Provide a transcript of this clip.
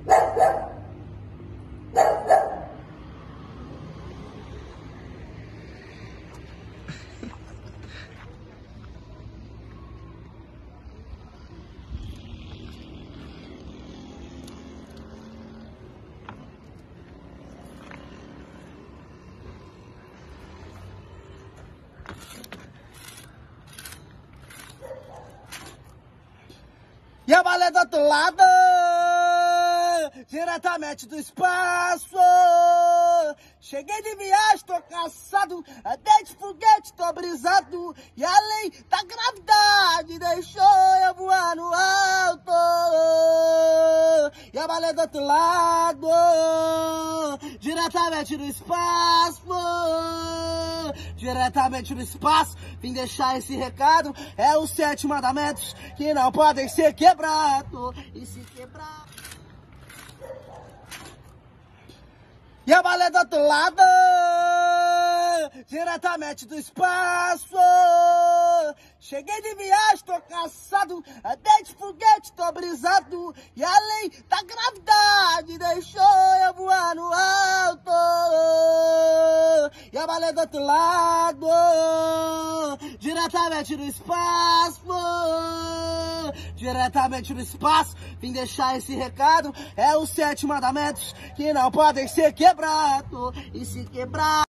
E a balé do outro lado, diretamente do espaço. Cheguei de viagem, tô cansado, andei de foguete, tô brisado. E além da gravidade, deixou eu voar no alto. E a balé do outro lado, diretamente do espaço. Diretamente do espaço, vim deixar esse recado. É os 7 mandamentos que não podem ser quebrados. E se quebrar... E a balé do outro lado, diretamente do espaço. Cheguei de viagem, tô cansado, andei de foguete, tô brisado. E além da gravidade, deixou eu voar no alto. E a balé do outro lado, diretamente do espaço. Diretamente do espaço, vim deixar esse recado. É os 7 mandamentos que não podem ser quebrados. E se quebrar...